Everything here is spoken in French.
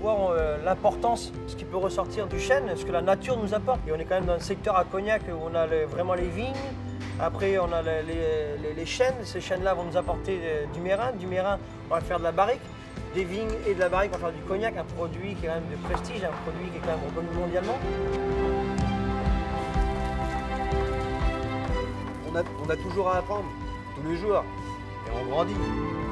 voir l'importance, ce qui peut ressortir du chêne, ce que la nature nous apporte. Et on est quand même dans un secteur à Cognac où on a vraiment les vignes. Après, on a les chênes. Ces chênes-là vont nous apporter du mérin. Du mérin, on va faire de la barrique. Des vignes et de la barrique, on va faire du cognac, un produit qui est quand même de prestige, un produit qui est quand même reconnu mondialement. On a toujours à apprendre, tous les jours, et on grandit.